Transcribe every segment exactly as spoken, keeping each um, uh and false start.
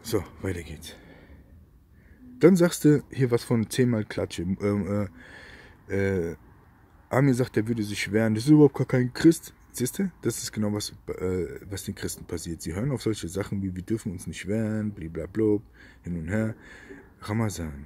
So, weiter geht's. Dann sagst du hier was von zehnmal Klatsche. Ähm, äh, äh, Amir sagt, er würde sich wehren. Das ist überhaupt gar kein Christ. Siehst du? Das ist genau, was, äh, was den Christen passiert. Sie hören auf solche Sachen wie, wir dürfen uns nicht wehren, blablabla, hin und her. Ramazan.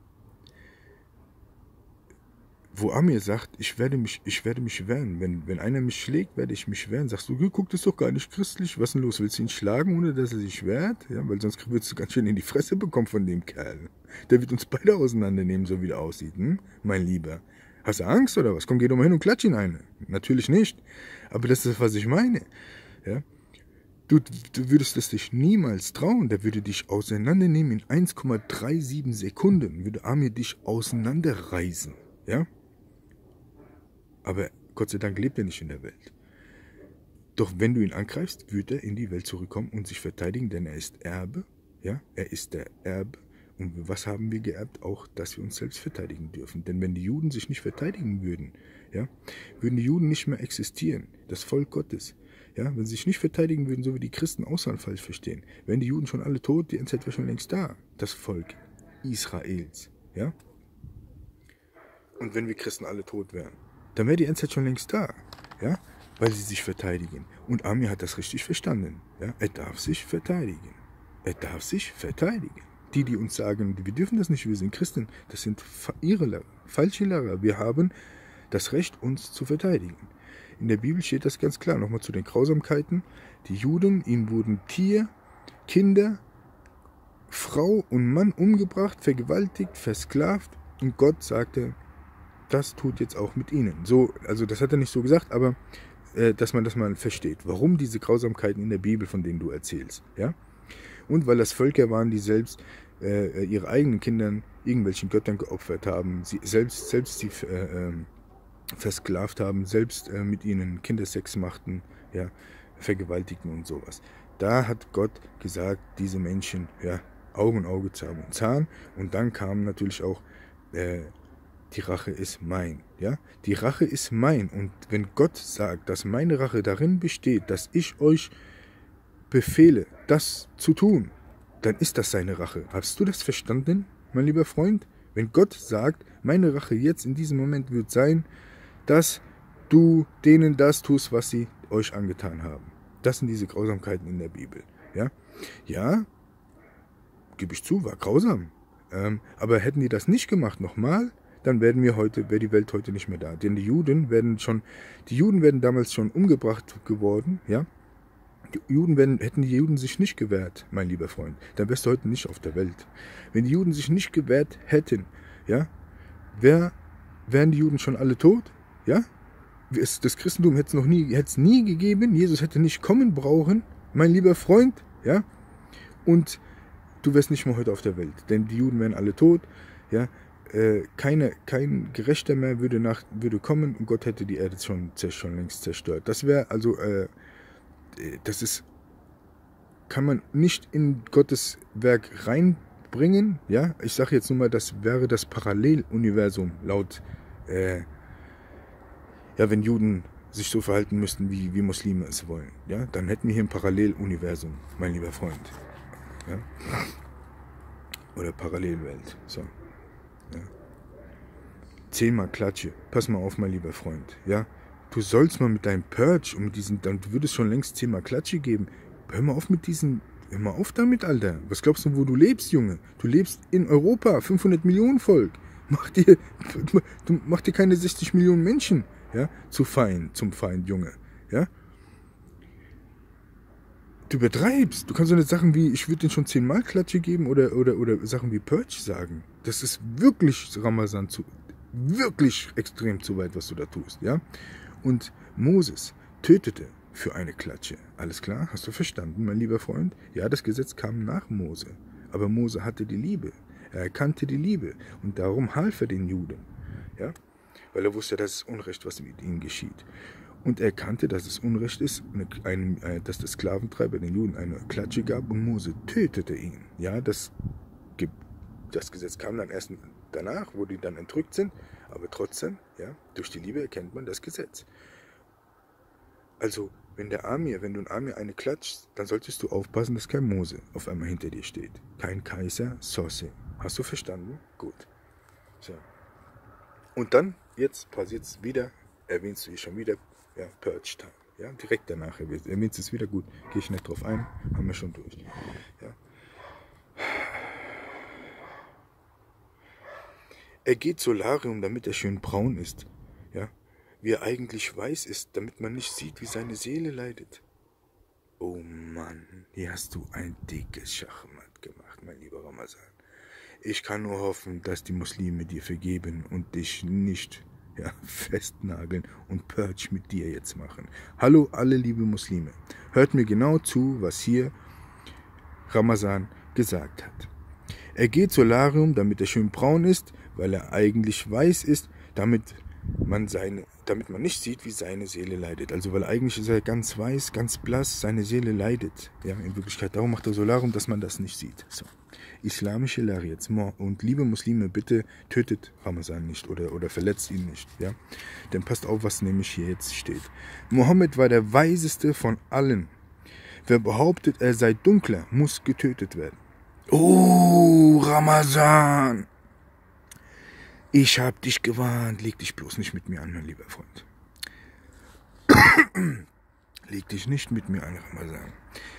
Wo Amir sagt, ich werde mich, ich werde mich wehren. Wenn, wenn einer mich schlägt, werde ich mich wehren. Sagst du, guck, das ist doch gar nicht christlich. Was ist denn los? Willst du ihn schlagen, ohne dass er sich wehrt? Ja, weil sonst würdest du ganz schön in die Fresse bekommen von dem Kerl. Der wird uns beide auseinandernehmen, so wie der aussieht, hm? Mein Lieber. Hast du Angst oder was? Komm, geh doch mal hin und klatsch ihn ein. Natürlich nicht. Aber das ist, was ich meine. Ja? Du, du würdest es dich niemals trauen. Der würde dich auseinandernehmen in eins Komma siebenunddreißig Sekunden. Würde Amir dich auseinanderreißen. Ja? Aber Gott sei Dank lebt er nicht in der Welt. Doch wenn du ihn angreifst, wird er in die Welt zurückkommen und sich verteidigen, denn er ist Erbe. Ja? Er ist der Erbe. Und was haben wir geerbt? Auch, dass wir uns selbst verteidigen dürfen. Denn wenn die Juden sich nicht verteidigen würden, ja, würden die Juden nicht mehr existieren. Das Volk Gottes. Ja, wenn sie sich nicht verteidigen würden, so wie die Christen Ausland falsch verstehen, wären die Juden schon alle tot, die Endzeit wäre schon längst da. Das Volk Israels. Ja? Und wenn wir Christen alle tot wären, dann wäre die Endzeit schon längst da. Ja? Weil sie sich verteidigen. Und Amir hat das richtig verstanden. Ja? Er darf sich verteidigen. Er darf sich verteidigen. Die, die uns sagen, wir dürfen das nicht, wir sind Christen, das sind ihre Lehrer, falsche Lehrer. Wir haben das Recht, uns zu verteidigen. In der Bibel steht das ganz klar. Nochmal zu den Grausamkeiten. Die Juden, ihnen wurden Tier, Kinder, Frau und Mann umgebracht, vergewaltigt, versklavt. Und Gott sagte, das tut jetzt auch mit ihnen. So, also das hat er nicht so gesagt, aber äh, dass man das mal versteht. Warum diese Grausamkeiten in der Bibel, von denen du erzählst. Ja? Und weil das Völker waren, die selbst äh, ihre eigenen Kindern irgendwelchen Göttern geopfert haben, sie selbst, selbst sie äh, äh, versklavt haben, selbst äh, mit ihnen Kindersex machten, ja, vergewaltigten und sowas. Da hat Gott gesagt, diese Menschen, ja, Auge in Auge, Zahn in Zahn. Und dann kam natürlich auch, äh, die Rache ist mein. Ja? Die Rache ist mein. Und wenn Gott sagt, dass meine Rache darin besteht, dass ich euch befehle, das zu tun, dann ist das seine Rache. Hast du das verstanden, mein lieber Freund? Wenn Gott sagt, meine Rache jetzt in diesem Moment wird sein, dass du denen das tust, was sie euch angetan haben. Das sind diese Grausamkeiten in der Bibel. Ja, ja, gebe ich zu, war grausam. Ähm, aber hätten die das nicht gemacht, nochmal, dann werden wir heute, wäre die Welt heute nicht mehr da. Denn die Juden werden schon, die Juden werden damals schon umgebracht geworden, ja. Die Juden werden, hätten die Juden sich nicht gewehrt, mein lieber Freund, dann wärst du heute nicht auf der Welt. Wenn die Juden sich nicht gewehrt hätten, ja, wär, wären die Juden schon alle tot, ja? Das Christentum hätte es noch nie, hätte es nie gegeben, Jesus hätte nicht kommen brauchen, mein lieber Freund, ja? Und du wärst nicht mehr heute auf der Welt, denn die Juden wären alle tot, ja? Äh, keine, kein Gerechter mehr würde, nach, würde kommen und Gott hätte die Erde schon, schon längst zerstört. Das wäre also, äh, das ist, kann man nicht in Gottes Werk reinbringen, ja? Ich sage jetzt nur mal, das wäre das Paralleluniversum laut, äh, ja, wenn Juden sich so verhalten müssten, wie, wie Muslime es wollen, ja? Dann hätten wir hier ein Paralleluniversum, mein lieber Freund, ja? Oder Parallelwelt, so, ja? Zehnmal Klatsche, pass mal auf, mein lieber Freund, ja? Du sollst mal mit deinem Purge und mit diesen, dann du würdest schon längst zehnmal Klatsche geben. Hör mal auf mit diesen, hör mal auf damit, Alter. Was glaubst du, wo du lebst, Junge? Du lebst in Europa, fünfhundert Millionen Volk. Mach dir, du, mach dir keine sechzig Millionen Menschen, ja, zu Feind, zum Feind, Junge, ja. Du übertreibst. Du kannst so eine Sachen wie, ich würde dir schon zehnmal Klatsche geben oder, oder, oder Sachen wie Purge sagen. Das ist wirklich Ramazan zu, wirklich extrem zu weit, was du da tust, ja. Und Moses tötete für eine Klatsche. Alles klar? Hast du verstanden, mein lieber Freund? Ja, das Gesetz kam nach Mose. Aber Mose hatte die Liebe. Er erkannte die Liebe. Und darum half er den Juden. Ja? Weil er wusste, das ist Unrecht, was mit ihnen geschieht. Und er erkannte, dass es Unrecht ist, eine, eine, dass der Sklaventreiber den Juden eine Klatsche gab und Mose tötete ihn. Ja, das, das Gesetz kam dann erst danach, wo die dann entrückt sind. Aber trotzdem, ja, durch die Liebe erkennt man das Gesetz. Also wenn der Amir, wenn du ein Amir eine klatschst, dann solltest du aufpassen, dass kein Mose auf einmal hinter dir steht. Kein Kaiser Sossi. Hast du verstanden? Gut. So. Und dann, jetzt passiert es wieder, erwähnst du hier schon wieder, ja, Purge Time. Ja, direkt danach erwähnst du es wieder, gut. Gehe ich nicht drauf ein, haben wir schon durch. Ja. Er geht Solarium, damit er schön braun ist. Ja. Wie er eigentlich weiß ist, damit man nicht sieht, wie seine Seele leidet. Oh Mann, hier hast du ein dickes Schachmatt gemacht, mein lieber Ramazan. Ich kann nur hoffen, dass die Muslime dir vergeben und dich nicht ja, festnageln und Purge mit dir jetzt machen. Hallo alle liebe Muslime, hört mir genau zu, was hier Ramazan gesagt hat. Er geht Solarium, damit er schön braun ist, weil er eigentlich weiß ist, damit man, seine, damit man nicht sieht, wie seine Seele leidet. Also weil eigentlich ist er ganz weiß, ganz blass, seine Seele leidet. Ja, in Wirklichkeit, darum macht er Solarium, dass man das nicht sieht. So. Islamische Lehre jetzt. Und liebe Muslime, bitte tötet Ramazan nicht oder, oder verletzt ihn nicht. Ja? Denn passt auf, was nämlich hier jetzt steht. Mohammed war der Weiseste von allen. Wer behauptet, er sei dunkler, muss getötet werden. Oh, Ramazan! Ich hab dich gewarnt. Leg dich bloß nicht mit mir an, mein lieber Freund. Leg dich nicht mit mir an, Ramazan.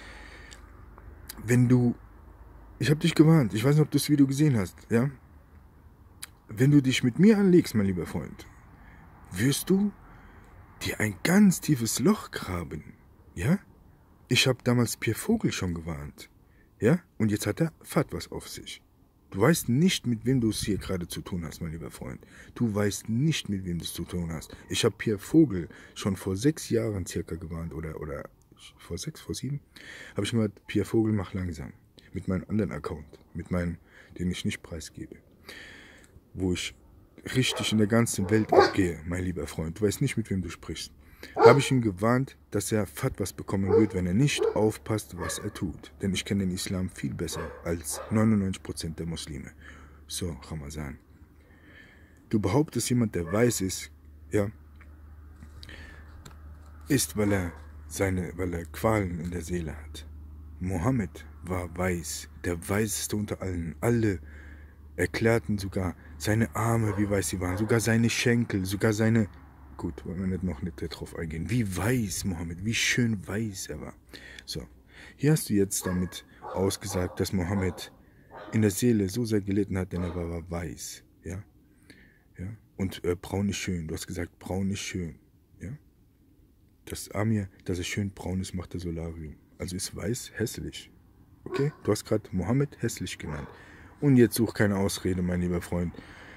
Wenn du... Ich hab dich gewarnt. Ich weiß nicht, ob du das Video gesehen hast, ja? Wenn du dich mit mir anlegst, mein lieber Freund, wirst du dir ein ganz tiefes Loch graben, ja? Ich habe damals Pierre Vogel schon gewarnt, ja? Und jetzt hat er Fatwas auf sich. Du weißt nicht, mit wem du es hier gerade zu tun hast, mein lieber Freund. Du weißt nicht, mit wem du es zu tun hast. Ich habe Pierre Vogel schon vor sechs Jahren circa gewarnt, oder, oder vor sechs, vor sieben, habe ich gesagt, Pierre Vogel, mach langsam. Mit meinem anderen Account, mit meinem, den ich nicht preisgebe. Wo ich richtig in der ganzen Welt abgehe, mein lieber Freund. Du weißt nicht, mit wem du sprichst. Habe ich ihn gewarnt, dass er Fatwas bekommen wird, wenn er nicht aufpasst, was er tut. Denn ich kenne den Islam viel besser als neunundneunzig Prozent der Muslime. So, Ramazan. Du behauptest, jemand, der weiß ist, ja, ist, weil er seine, weil er Qualen in der Seele hat. Mohammed war weiß, der Weiseste unter allen. Alle erklärten sogar seine Arme, wie weiß sie waren, sogar seine Schenkel, sogar seine... Gut, wollen wir nicht noch nicht darauf eingehen. Wie weiß Mohammed, wie schön weiß er war. So, hier hast du jetzt damit ausgesagt, dass Mohammed in der Seele so sehr gelitten hat, denn er war, war weiß. Ja? Ja? Und äh, braun ist schön. Du hast gesagt, braun ist schön. Ja? Das Amir, dass er schön braun ist, macht der Solarium. Also ist weiß hässlich. Okay? Du hast gerade Mohammed hässlich genannt. Und jetzt such keine Ausrede, mein lieber Freund.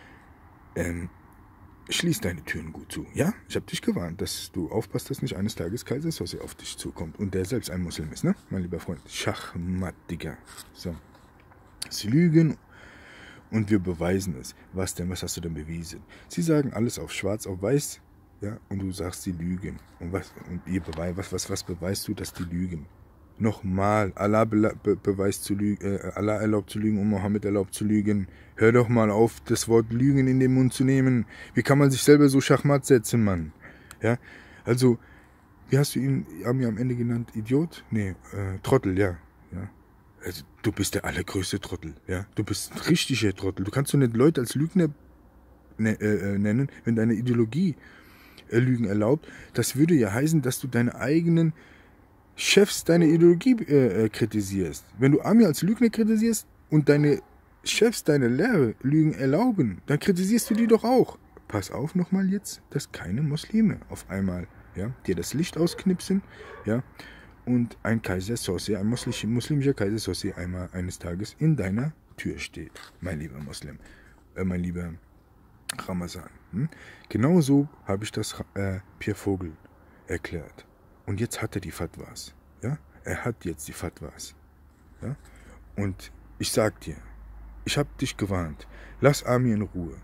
Ähm, schließ deine Türen gut zu. Ja? Ich habe dich gewarnt, dass du aufpasst, dass nicht eines Tages Kaiser Sossi auf dich zukommt. Und der selbst ein Muslim ist, ne? Mein lieber Freund. Schachmatt, Digga. So. Sie lügen und wir beweisen es. Was denn? Was hast du denn bewiesen? Sie sagen alles auf schwarz, auf weiß. Ja? Und du sagst, sie lügen. Und was, und ihr beweist, was, was, was beweist du, dass die lügen? Nochmal, Allah be be beweist zu lügen, äh, Allah erlaubt zu lügen und Mohammed erlaubt zu lügen. Hör doch mal auf, das Wort Lügen in den Mund zu nehmen. Wie kann man sich selber so Schachmatt setzen, Mann? Ja, also, wie hast du ihn, haben wir am Ende genannt? Idiot? Nee, äh, Trottel, ja. ja. Also, du bist der allergrößte Trottel, ja. Du bist ein richtiger Trottel. Du kannst doch nicht Leute als Lügner ne äh, nennen, wenn deine Ideologie äh, Lügen erlaubt. Das würde ja heißen, dass du deine eigenen Chefs deine Ideologie äh, kritisierst. Wenn du Amir als Lügner kritisierst und deine Chefs deine Lehre Lügen erlauben, dann kritisierst du die doch auch. Pass auf nochmal jetzt, dass keine Muslime auf einmal ja, dir das Licht ausknipsen ja, und ein Kaiser Sossi, ein muslim, muslimischer Kaiser Sossi einmal eines Tages in deiner Tür steht, mein lieber Muslim, äh, mein lieber Ramazan. Hm? Genauso habe ich das äh, Pierre Vogel erklärt. Und jetzt hat er die Fatwas. Ja? Er hat jetzt die Fatwas. Ja? Und ich sag dir, ich habe dich gewarnt. Lass Amir in Ruhe.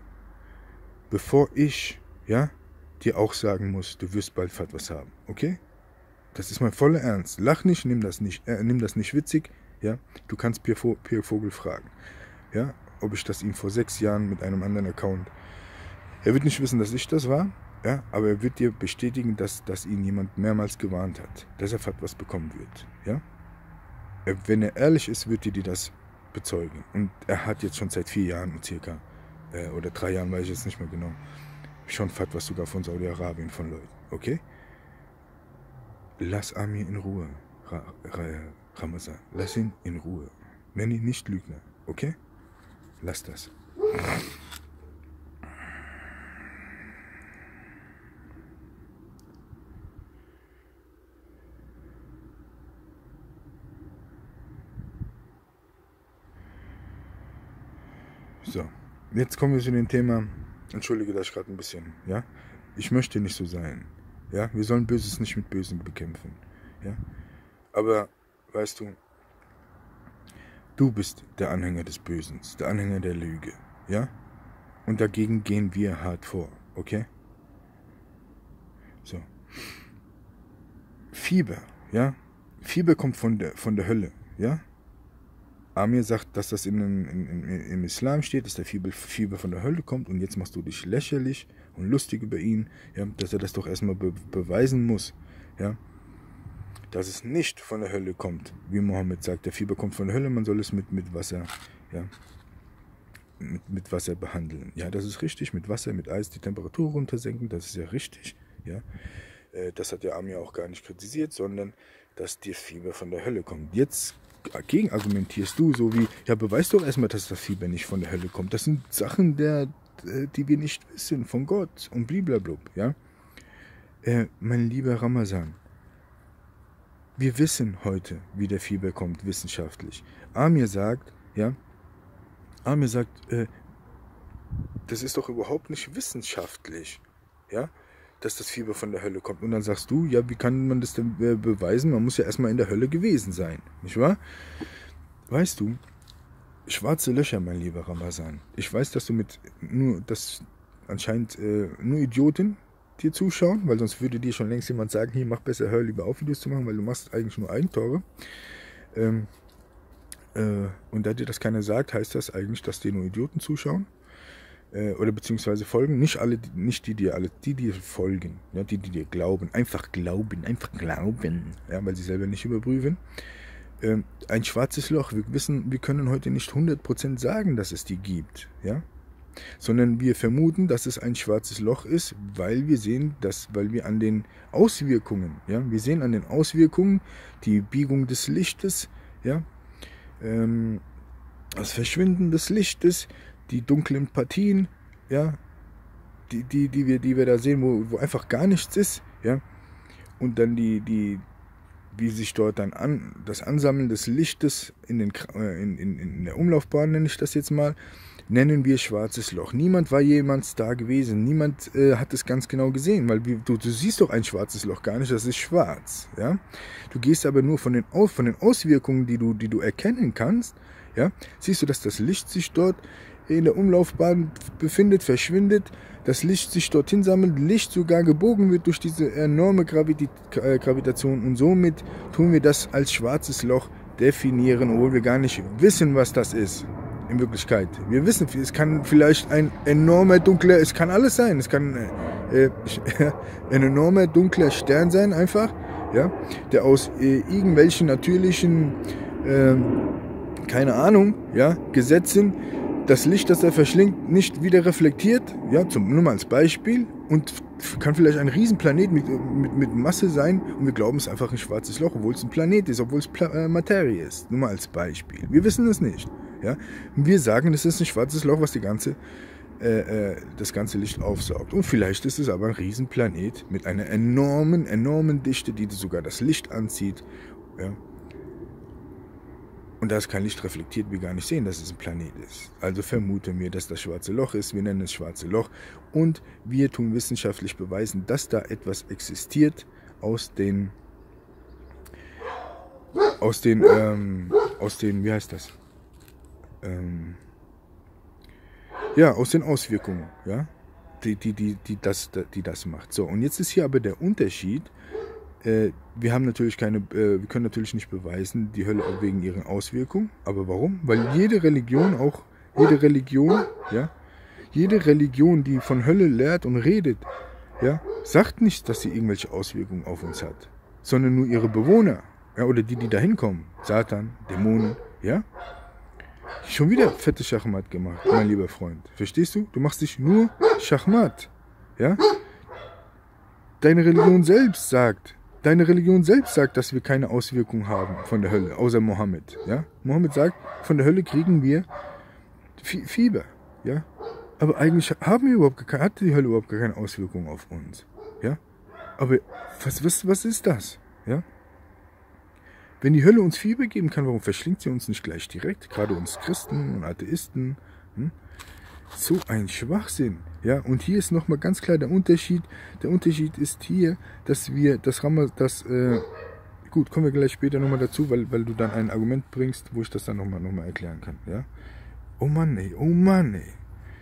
Bevor ich ja, dir auch sagen muss, du wirst bald Fatwas haben. Okay? Das ist mein voller Ernst. Lach nicht, nimm das nicht, äh, nimm das nicht witzig. Ja? Du kannst Pierre, Pierre Vogel fragen. Ja? Ob ich das ihm vor sechs Jahren mit einem anderen Account... Er wird nicht wissen, dass ich das war. Ja, aber er wird dir bestätigen, dass, dass ihn jemand mehrmals gewarnt hat, dass er was bekommen wird. Ja? Wenn er ehrlich ist, wird er dir das bezeugen. Und er hat jetzt schon seit vier Jahren circa, äh, oder drei Jahren, weiß ich jetzt nicht mehr genau, schon Fatwas sogar von Saudi-Arabien von Leuten. Okay? Lass Amir in Ruhe, Ra Ra Ramazan. Lass ihn in Ruhe. Nenn ihn nicht Lügner. Okay? Lass das. So, jetzt kommen wir zu dem Thema, entschuldige, dass ich gerade ein bisschen, ja, ich möchte nicht so sein, ja, wir sollen Böses nicht mit Bösen bekämpfen, ja, aber, weißt du, du bist der Anhänger des Bösen, der Anhänger der Lüge, ja, und dagegen gehen wir hart vor, okay, so, Fieber, ja, Fieber kommt von der, von der Hölle, ja, Amir sagt, dass das in, in, in, im Islam steht, dass der Fieber, Fieber von der Hölle kommt und jetzt machst du dich lächerlich und lustig über ihn, ja, dass er das doch erstmal be beweisen muss, ja, dass es nicht von der Hölle kommt, wie Mohammed sagt, der Fieber kommt von der Hölle, man soll es mit, mit Wasser, ja, mit, mit Wasser behandeln. Ja, das ist richtig, mit Wasser, mit Eis die Temperatur runtersenken, das ist ja richtig, ja, das hat der Amir auch gar nicht kritisiert, sondern dass dir Fieber von der Hölle kommt. Jetzt dagegen argumentierst du so wie, ja, beweis doch erstmal, dass das Fieber nicht von der Hölle kommt. Das sind Sachen, der, die wir nicht wissen, von Gott und blablabla, ja. Äh, mein lieber Ramazan, wir wissen heute, wie der Fieber kommt, wissenschaftlich. Amir sagt, ja, Amir sagt, äh, das ist doch überhaupt nicht wissenschaftlich, ja, dass das Fieber von der Hölle kommt. Und dann sagst du, ja, wie kann man das denn beweisen? Man muss ja erstmal in der Hölle gewesen sein, nicht wahr? Weißt du, schwarze Löcher, mein lieber Ramazan. Ich weiß, dass du mit nur, dass anscheinend äh, nur Idioten dir zuschauen, weil sonst würde dir schon längst jemand sagen, hier, mach besser, hör lieber auf, Videos zu machen, weil du machst eigentlich nur Eigentore. Ähm, äh, und da dir das keiner sagt, heißt das eigentlich, dass dir nur Idioten zuschauen. Oder beziehungsweise folgen, nicht alle, nicht die, die alle, die dir folgen, ja, die, die dir glauben, einfach glauben, einfach glauben, ja, weil sie selber nicht überprüfen. Ähm, ein schwarzes Loch, wir wissen, wir können heute nicht hundert Prozent sagen, dass es die gibt, ja, sondern wir vermuten, dass es ein schwarzes Loch ist, weil wir sehen, dass, weil wir an den Auswirkungen, ja, wir sehen an den Auswirkungen die Biegung des Lichtes, ja, ähm, das Verschwinden des Lichtes, die dunklen Partien, ja, die, die, die, wir, die wir da sehen, wo, wo einfach gar nichts ist, ja, und dann die, die, wie sich dort dann an, das Ansammeln des Lichtes in, den, in, in, in der Umlaufbahn, nenne ich das jetzt mal, nennen wir schwarzes Loch. Niemand war jemals da gewesen, niemand äh, hat es ganz genau gesehen, weil wir, du, du siehst doch ein schwarzes Loch gar nicht, das ist schwarz, ja. Du gehst aber nur von den, von den Auswirkungen, die du, die du erkennen kannst, ja, siehst du, dass das Licht sich dort in der Umlaufbahn befindet, verschwindet, das Licht sich dorthin sammelt, Licht sogar gebogen wird durch diese enorme Gravita äh, Gravitation und somit tun wir das als schwarzes Loch definieren, obwohl wir gar nicht wissen, was das ist in Wirklichkeit. Wir wissen, es kann vielleicht ein enormer dunkler, es kann alles sein, es kann äh, ein enormer dunkler Stern sein einfach, ja, der aus äh, irgendwelchen natürlichen, äh, keine Ahnung, ja, Gesetzen das Licht, das er verschlingt, nicht wieder reflektiert, ja, zum, nur mal als Beispiel, und kann vielleicht ein Riesenplanet mit, mit, mit Masse sein und wir glauben, es ist einfach ein schwarzes Loch, obwohl es ein Planet ist, obwohl es Pla äh, Materie ist, nur mal als Beispiel. Wir wissen es nicht, ja. Wir sagen, es ist ein schwarzes Loch, was die ganze, äh, äh, das ganze Licht aufsaugt. Und vielleicht ist es aber ein Riesenplanet mit einer enormen, enormen Dichte, die sogar das Licht anzieht, ja. Und da es kein Licht reflektiert, wir gar nicht sehen, dass es ein Planet ist. Also vermuten wir, dass das schwarze Loch ist. Wir nennen es schwarze Loch. Und wir tun wissenschaftlich beweisen, dass da etwas existiert aus den, aus den, ähm, aus den, wie heißt das? Ähm, ja, aus den Auswirkungen, ja, die, die, die, die, das, die das macht. So, und jetzt ist hier aber der Unterschied. Wir haben natürlich keine, wir können natürlich nicht beweisen, die Hölle auch wegen ihren Auswirkungen. Aber warum? Weil jede Religion, auch jede Religion, ja, jede Religion, die von Hölle lehrt und redet, ja, sagt nicht, dass sie irgendwelche Auswirkungen auf uns hat, sondern nur ihre Bewohner, ja, oder die, die da hinkommen. Satan, Dämonen, ja. Schon wieder fette Schachmat gemacht, mein lieber Freund. Verstehst du? Du machst dich nur Schachmat, ja. Deine Religion selbst sagt, deine Religion selbst sagt, dass wir keine Auswirkungen haben von der Hölle, außer Mohammed, ja. Mohammed sagt, von der Hölle kriegen wir Fieber, ja. Aber eigentlich haben wir überhaupt keine, hat die Hölle überhaupt gar keine Auswirkungen auf uns, ja. Aber was, was, was ist das, ja? Wenn die Hölle uns Fieber geben kann, warum verschlingt sie uns nicht gleich direkt? Gerade uns Christen und Atheisten. Hm? So ein Schwachsinn. Ja, und hier ist nochmal ganz klar der Unterschied. Der Unterschied ist hier, dass wir das Rammer, das, äh, gut, kommen wir gleich später nochmal dazu, weil, weil du dann ein Argument bringst, wo ich das dann nochmal noch mal erklären kann. Ja? Oh Mann, ey, oh Mann, ey.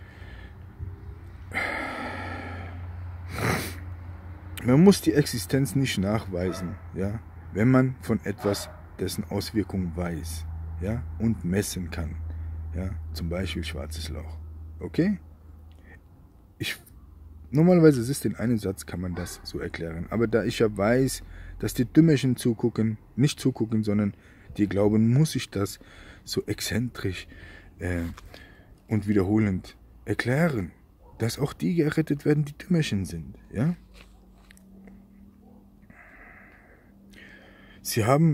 Man muss die Existenz nicht nachweisen, ja, wenn man von etwas, dessen Auswirkungen weiß, ja, und messen kann, ja, zum Beispiel schwarzes Loch, okay? Ich, normalerweise ist den einen Satz, kann man das so erklären, aber da ich ja weiß, dass die Dümmerchen zugucken, nicht zugucken, sondern die glauben, muss ich das so exzentrisch äh, und wiederholend erklären, dass auch die gerettet werden, die Dümmerchen sind, ja? Sie haben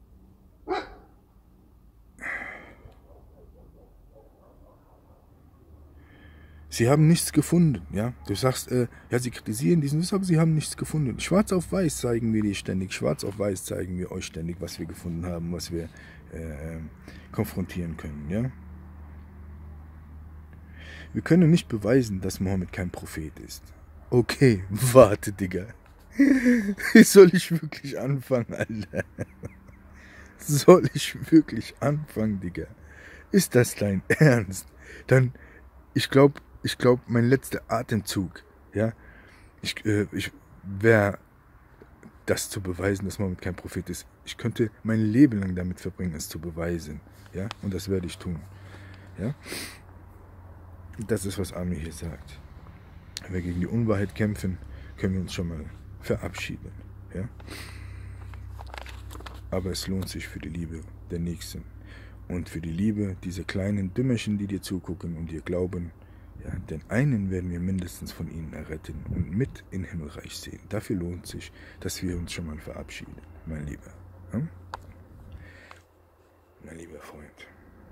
Sie haben nichts gefunden, ja. Du sagst, äh, ja, sie kritisieren diesen, aber sie haben nichts gefunden. Schwarz auf weiß zeigen wir dir ständig, schwarz auf weiß zeigen wir euch ständig, was wir gefunden haben, was wir äh, konfrontieren können, ja. Wir können nicht beweisen, dass Mohammed kein Prophet ist. Okay, warte, Digga. Soll ich wirklich anfangen, Alter? Soll ich wirklich anfangen, Digga? Ist das dein Ernst? Dann, ich glaube, ich glaube, mein letzter Atemzug, ja, ich, äh, ich wäre, das zu beweisen, dass Mohammed kein Prophet ist. Ich könnte mein Leben lang damit verbringen, es zu beweisen, ja, und das werde ich tun, ja. Das ist, was Amir hier sagt. Wenn wir gegen die Unwahrheit kämpfen, können wir uns schon mal verabschieden, ja. Aber es lohnt sich für die Liebe der Nächsten und für die Liebe dieser kleinen Dümmerchen, die dir zugucken und dir glauben, ja, denn einen werden wir mindestens von ihnen erretten und mit in Himmelreich sehen. Dafür lohnt sich, dass wir uns schon mal verabschieden, mein Lieber, ja? Mein lieber Freund.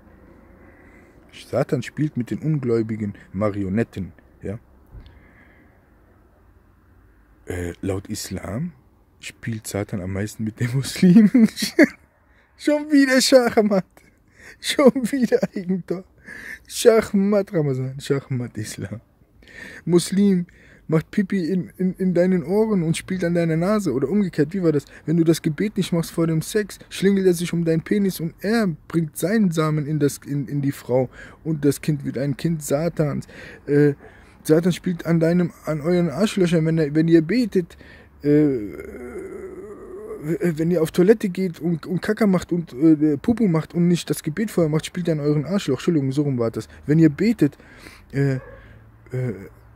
Satan spielt mit den ungläubigen Marionetten, ja. Äh, laut Islam spielt Satan am meisten mit den Muslimen. Schon wieder Schachmat. Schon wieder Eigentor. Schachmat Ramazan, Schachmat Islam. Muslim macht Pipi in, in, in deinen Ohren und spielt an deiner Nase. Oder umgekehrt, wie war das? Wenn du das Gebet nicht machst vor dem Sex, schlingelt er sich um deinen Penis und er bringt seinen Samen in, das, in, in die Frau. Und das Kind wird ein Kind Satans. Äh, Satan spielt an deinem, an euren Arschlöchern, wenn, er, wenn ihr betet, äh, wenn ihr auf Toilette geht und, und Kaka macht und äh, Pupu macht und nicht das Gebet vorher macht, spielt er an euren Arschloch. Entschuldigung, so rum war das. Wenn ihr betet, äh, äh,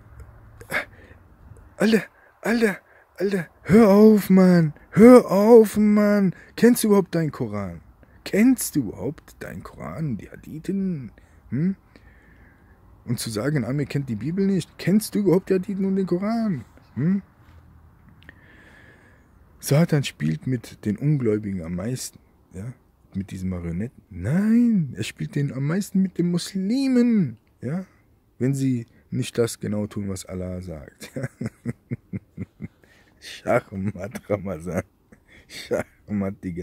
Alter, Alter, Alter, hör auf, Mann, hör auf, Mann. Kennst du überhaupt deinen Koran? Kennst du überhaupt deinen Koran, die Hadithen? Hm? Und zu sagen, Amir kennt die Bibel nicht. Kennst du überhaupt die Hadithen und den Koran? Hm? Satan spielt mit den Ungläubigen am meisten, ja, mit diesen Marionetten. Nein, er spielt den am meisten mit den Muslimen, ja, wenn sie nicht das genau tun, was Allah sagt. Schachmat Ramazan, Schachmat, Digga.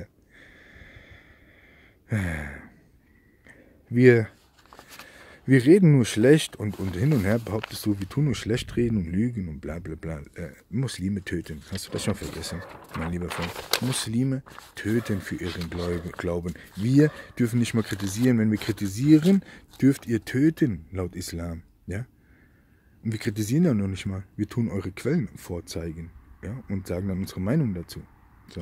Wir Wir reden nur schlecht und, und hin und her behauptest du, wir tun nur schlecht reden und lügen und bla bla bla. Äh, Muslime töten. Hast du das schon vergessen, mein lieber Freund? Muslime töten für ihren Glauben. Wir dürfen nicht mal kritisieren. Wenn wir kritisieren, dürft ihr töten, laut Islam. Ja? Und wir kritisieren ja noch nicht mal. Wir tun eure Quellen vorzeigen, ja? Und sagen dann unsere Meinung dazu. So.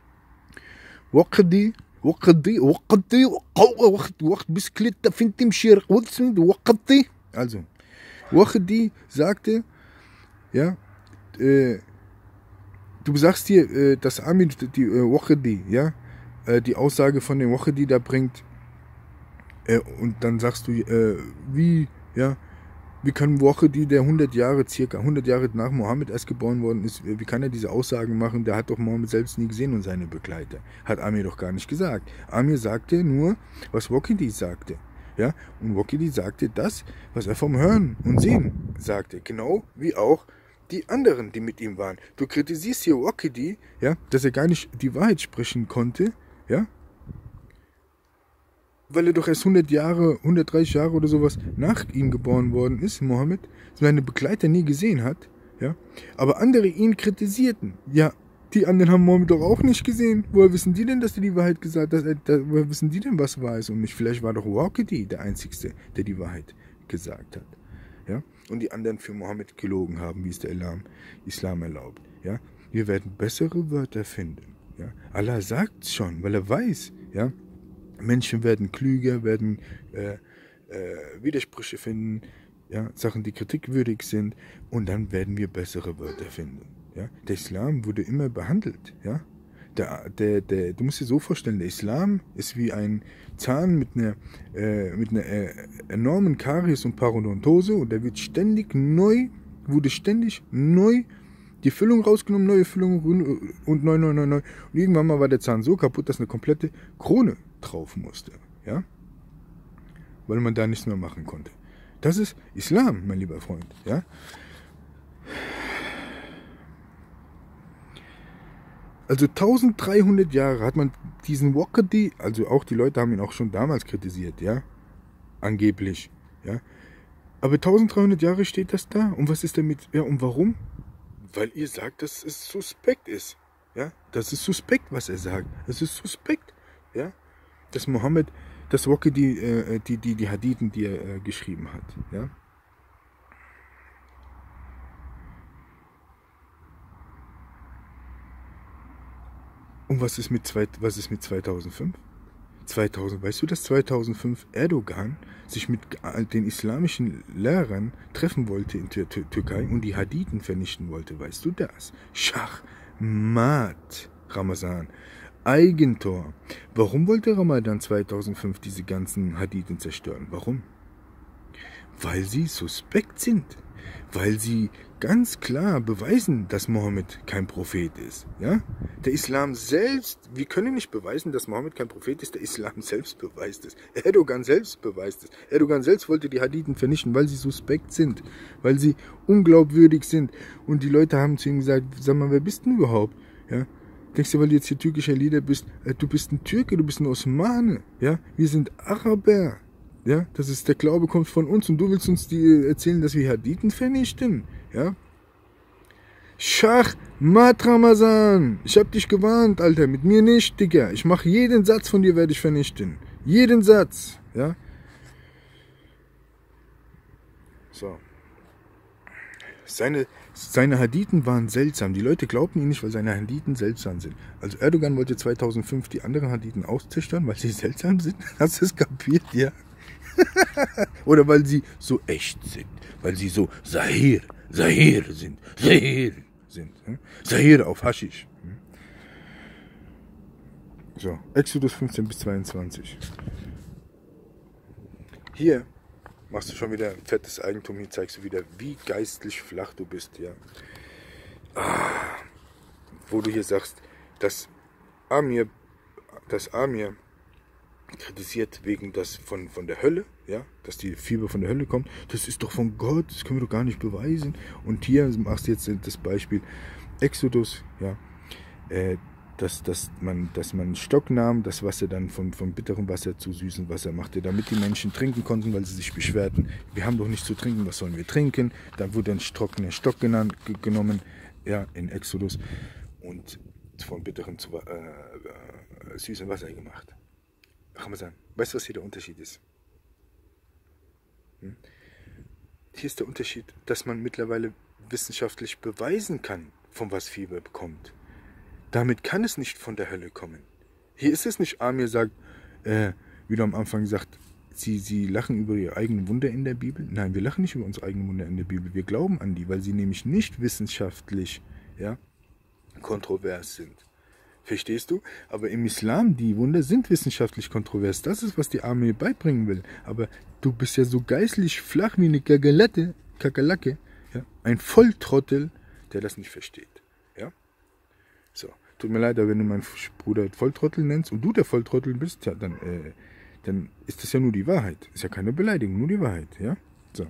وقدي وقدي وقدي وقت وقت بسكليت فين تمشي وقدي. Also, Waqdi sagte, ja, äh, du sagst dir, äh, dass Amir, die äh, Wahidi, ja, äh, die Aussage von dem Wahidi da bringt, äh, und dann sagst du, äh, wie, ja, wie kann Wahidi, der hundert Jahre, circa hundert Jahre nach Mohammed erst geboren worden ist, wie kann er diese Aussagen machen? Der hat doch Mohammed selbst nie gesehen und seine Begleiter. Hat Amir doch gar nicht gesagt. Amir sagte nur, was Wahidi sagte. Ja? Und Wahidi sagte das, was er vom Hören und Sehen sagte. Genau wie auch die anderen, die mit ihm waren. Du kritisierst hier Wahidi, ja, dass er gar nicht die Wahrheit sprechen konnte, ja, weil er doch erst hundert Jahre, hundertdreißig Jahre oder sowas nach ihm geboren worden ist, Mohammed, seine Begleiter nie gesehen hat, ja, aber andere ihn kritisierten. Ja, die anderen haben Mohammed doch auch nicht gesehen. Woher wissen die denn, dass er die Wahrheit gesagt hat? Woher wissen die denn, was wahr ist und nicht? Vielleicht war doch Wahidi der Einzige, der die Wahrheit gesagt hat, ja, und die anderen für Mohammed gelogen haben, wie es der Islam, Islam erlaubt, ja. Wir werden bessere Wörter finden, ja. Allah sagt es schon, weil er weiß, ja, Menschen werden klüger, werden äh, äh, Widersprüche finden, ja, Sachen, die kritikwürdig sind, und dann werden wir bessere Wörter finden. Ja. Der Islam wurde immer behandelt. Ja. Der, der, der, du musst dir so vorstellen, der Islam ist wie ein Zahn mit einer, äh, mit einer äh, enormen Karies und Parodontose, und der wird ständig neu, wurde ständig neu die Füllung rausgenommen, neue Füllung und neu, neu, neu, neu. Und irgendwann mal war der Zahn so kaputt, dass eine komplette Krone drauf musste. Ja? Weil man da nichts mehr machen konnte. Das ist Islam, mein lieber Freund. Ja? Also dreizehnhundert Jahre hat man diesen Wahidi, also auch die Leute haben ihn auch schon damals kritisiert, ja, angeblich, ja. Aber dreizehnhundert Jahre steht das da, und was ist damit, ja, und warum? Weil ihr sagt, dass es suspekt ist. Ja? Das ist suspekt, was er sagt. Es ist suspekt. Ja? Dass Mohammed, dass Wahidi, äh, die, die, die Hadithen, die er äh, geschrieben hat. Ja? Und was ist mit, zwei, was ist mit zweitausendfünf? zweitausend, weißt du, dass zweitausendfünf Erdogan sich mit den islamischen Lehrern treffen wollte in der Türkei und die Hadithen vernichten wollte? Weißt du das? Schachmat, Ramazan, Eigentor. Warum wollte Ramadan zweitausendfünf diese ganzen Hadithen zerstören? Warum? Weil sie suspekt sind. Weil sie ganz klar beweisen, dass Mohammed kein Prophet ist. Ja? Der Islam selbst, wir können nicht beweisen, dass Mohammed kein Prophet ist, der Islam selbst beweist es. Erdogan selbst beweist es. Erdogan selbst wollte die Hadithen vernichten, weil sie suspekt sind, weil sie unglaubwürdig sind. Und die Leute haben zu ihm gesagt, sag mal, wer bist du überhaupt? Ja? Denkst du, weil du jetzt hier türkischer Leader bist, äh, du bist ein Türke, du bist ein Osmane. Ja? Wir sind Araber. Ja, das ist, der Glaube kommt von uns, und du willst uns die erzählen, dass wir Hadithen vernichten. Ja? Schach, Mat Ramazan. Ich hab dich gewarnt, Alter. Mit mir nicht, Digga. Ich mach jeden Satz von dir, werde ich vernichten. Jeden Satz. Ja? So. Seine, seine Hadithen waren seltsam. Die Leute glaubten ihn nicht, weil seine Hadithen seltsam sind. Also Erdogan wollte zweitausendfünf die anderen Hadithen auszerstören, weil sie seltsam sind. Hast du es kapiert? Ja. Oder weil sie so echt sind. Weil sie so Sahir, Sahir sind. Sahir sind. Hm? Sahir auf Haschisch. Hm? So, Exodus fünfzehn bis zweiundzwanzig. Hier machst du schon wieder ein fettes Eigentum. Hier zeigst du wieder, wie geistlich flach du bist. Ja? Ah, wo du hier sagst, dass Amir, dass Amir kritisiert wegen das von, von der Hölle, ja, dass die Fieber von der Hölle kommt. Das ist doch von Gott, das können wir doch gar nicht beweisen. Und hier machst du jetzt das Beispiel Exodus, ja, äh, dass, dass, man, dass man einen Stock nahm, das Wasser dann von, von bitterem Wasser zu süßem Wasser machte, damit die Menschen trinken konnten, weil sie sich beschwerten. Wir haben doch nichts zu trinken, was sollen wir trinken? Dann wurde ein trockener Stock genannt, genommen, ja, in Exodus, und von bitterem zu äh, äh, süßem Wasser gemacht. Ramazan, weißt du, was hier der Unterschied ist? Hm? Hier ist der Unterschied, dass man mittlerweile wissenschaftlich beweisen kann, von was Fieber bekommt. Damit kann es nicht von der Hölle kommen. Hier ist es nicht, Amir sagt, äh, wie du am Anfang gesagt, sie, sie lachen über ihre eigenen Wunder in der Bibel. Nein, wir lachen nicht über unsere eigenen Wunder in der Bibel. Wir glauben an die, weil sie nämlich nicht wissenschaftlich, ja, kontrovers sind. Verstehst du? Aber im Islam, die Wunder sind wissenschaftlich kontrovers. Das ist, was die Armee beibringen will. Aber du bist ja so geistlich flach wie eine Kakerlake, Kakerlake, ja? Ein Volltrottel, der das nicht versteht. Ja? So, tut mir leid, aber wenn du meinen Bruder Volltrottel nennst und du der Volltrottel bist, ja, dann, äh, dann ist das ja nur die Wahrheit. Ist ja keine Beleidigung, nur die Wahrheit. Ja? So.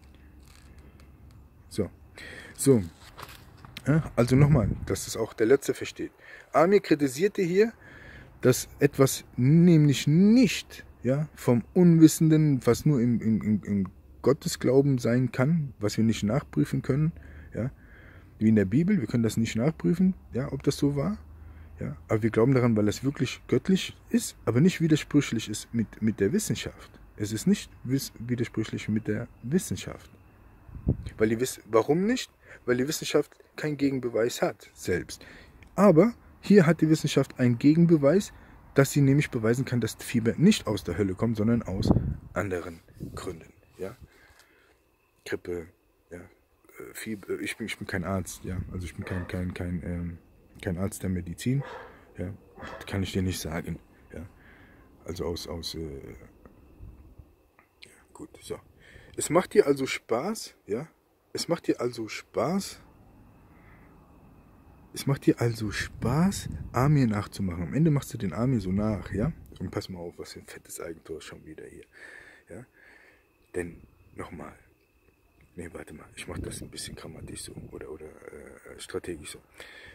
So. So. Ja, also nochmal, dass es auch der Letzte versteht. Amir kritisierte hier, dass etwas nämlich nicht, ja, vom Unwissenden, was nur im, im, im Gottesglauben sein kann, was wir nicht nachprüfen können, ja, wie in der Bibel, wir können das nicht nachprüfen, ja, ob das so war, ja, aber wir glauben daran, weil das wirklich göttlich ist, aber nicht widersprüchlich ist mit, mit der Wissenschaft. Es ist nicht widersprüchlich mit der Wissenschaft. Weil die Wiss Warum nicht? Weil die Wissenschaft keinen Gegenbeweis hat, selbst. Aber hier hat die Wissenschaft einen Gegenbeweis, dass sie nämlich beweisen kann, dass Fieber nicht aus der Hölle kommt, sondern aus anderen Gründen. Ja? Grippe, ja, Fieber, ich bin, ich bin kein Arzt, ja, also ich bin kein, kein, kein, ähm, kein Arzt der Medizin, ja, kann ich dir nicht sagen, ja, also aus, aus, äh, ja, gut, so. Es macht dir also Spaß, ja, es macht dir also Spaß, es macht dir also Spaß, Amir nachzumachen. Am Ende machst du den Amir so nach, ja, und pass mal auf, was für ein fettes Eigentor schon wieder hier, ja, denn, nochmal, nee, warte mal, ich mache das ein bisschen grammatisch so, oder, oder äh, strategisch so.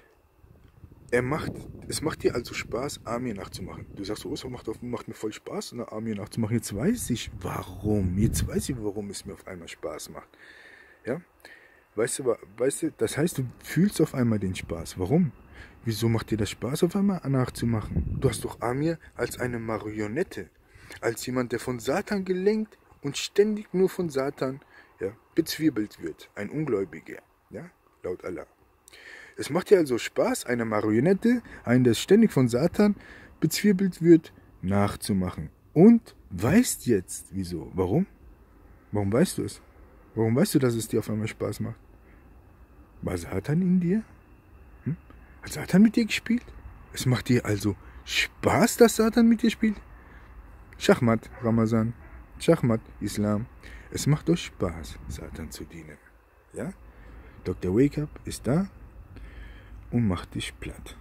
Er macht, es macht dir also Spaß, Amir nachzumachen. Du sagst, oh, es macht, macht mir voll Spaß, ne, Amir nachzumachen. Jetzt weiß ich, warum. Jetzt weiß ich, warum es mir auf einmal Spaß macht. Ja? Weißt du, weißt du, das heißt, du fühlst auf einmal den Spaß. Warum? Wieso macht dir das Spaß, auf einmal nachzumachen? Du hast doch Amir als eine Marionette, als jemand, der von Satan gelenkt und ständig nur von Satan, ja, bezwirbelt wird. Ein Ungläubiger, ja, laut Allah. Es macht dir also Spaß, eine Marionette, einen, der ständig von Satan bezwirbelt wird, nachzumachen. Und weißt jetzt, wieso? Warum? Warum weißt du es? Warum weißt du, dass es dir auf einmal Spaß macht? War Satan in dir? Hm? Hat Satan mit dir gespielt? Es macht dir also Spaß, dass Satan mit dir spielt? Schachmat, Ramazan. Schachmat, Islam. Es macht euch Spaß, Satan zu dienen. Ja? Doktor Wake Up ist da und macht dich platt.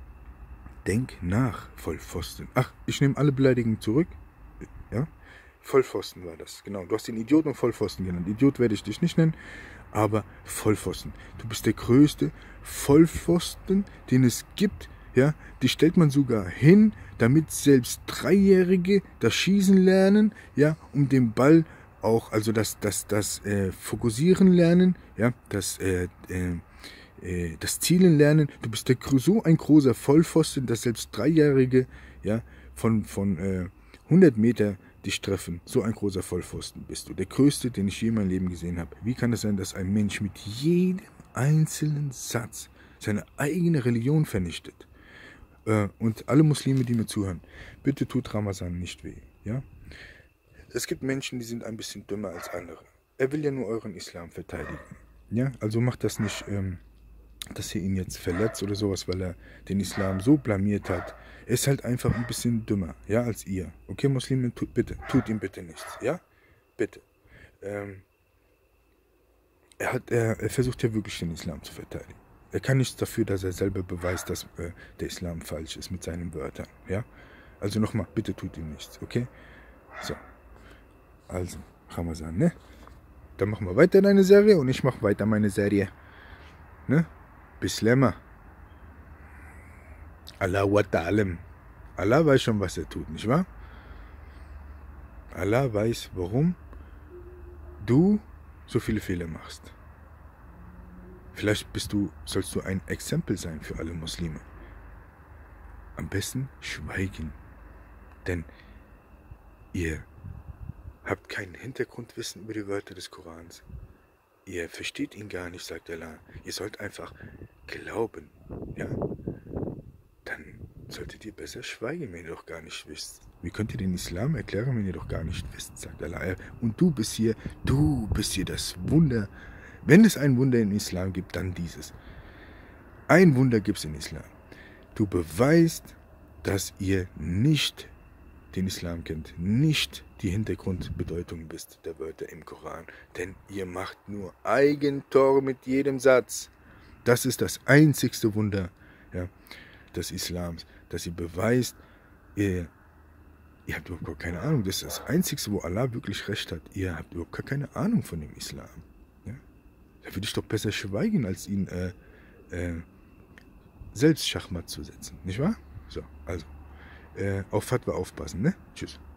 Denk nach, Vollpfosten. Ach, ich nehme alle Beleidigungen zurück. Ja? Vollpfosten war das, genau. Du hast den Idioten und Vollpfosten genannt. Idiot werde ich dich nicht nennen, aber Vollpfosten. Du bist der größte Vollpfosten, den es gibt. Ja? Die stellt man sogar hin, damit selbst Dreijährige das Schießen lernen, ja, um den Ball auch, also das, das, das äh, Fokussieren lernen, ja, das, äh, äh, das Zielen lernen. Du bist der, so ein großer Vollpfosten, dass selbst Dreijährige, ja, von, von äh, hundert Meter dich treffen. So ein großer Vollpfosten bist du. Der größte, den ich je in meinem Leben gesehen habe. Wie kann es sein, dass ein Mensch mit jedem einzelnen Satz seine eigene Religion vernichtet? Äh, und alle Muslime, die mir zuhören, bitte tut Ramazan nicht weh. Ja? Es gibt Menschen, die sind ein bisschen dümmer als andere. Er will ja nur euren Islam verteidigen. Ja? Also macht das nicht... Ähm, dass ihr ihn jetzt verletzt oder sowas, weil er den Islam so blamiert hat. Er ist halt einfach ein bisschen dümmer, ja, als ihr. Okay, Muslime, tut, bitte, tut ihm bitte nichts, ja? Bitte. Ähm, er, hat, er, er versucht ja wirklich den Islam zu verteidigen. Er kann nichts dafür, dass er selber beweist, dass äh, der Islam falsch ist mit seinen Wörtern, ja? Also nochmal, bitte tut ihm nichts, okay? So. Also, Ramazan, ne? Dann machen wir weiter deine Serie und ich mache weiter meine Serie, ne? Bislema. Allah wa ta'alim. Allah weiß schon, was er tut, nicht wahr? Allah weiß, warum du so viele Fehler machst. Vielleicht bist du, sollst du ein Exempel sein für alle Muslime. Am besten schweigen. Denn ihr habt kein Hintergrundwissen über die Wörter des Korans. Ihr versteht ihn gar nicht, sagt Allah. Ihr sollt einfach glauben, ja? Dann solltet ihr besser schweigen, wenn ihr doch gar nicht wisst, Wie könnt ihr den Islam erklären, wenn ihr doch gar nicht wisst, sagt Allah. Und du bist hier, du bist hier das Wunder. Wenn es ein Wunder im Islam gibt, dann dieses. Ein Wunder gibt es im Islam. Du beweist, dass ihr nicht den Islam kennt, nicht die Hintergrundbedeutung wisst der Wörter im Koran. Denn ihr macht nur Eigentor mit jedem Satz. Das ist das einzigste Wunder, ja, des Islams, dass ihr beweist, ihr Ihr habt überhaupt gar keine Ahnung. Das ist das Einzige, wo Allah wirklich recht hat. Ihr habt überhaupt gar keine Ahnung von dem Islam. Ja? Da würde ich doch besser schweigen, als ihn äh, äh, selbst Schachmatt zu setzen. Nicht wahr? So, also. Äh, auf Fatwa aufpassen, ne? Tschüss.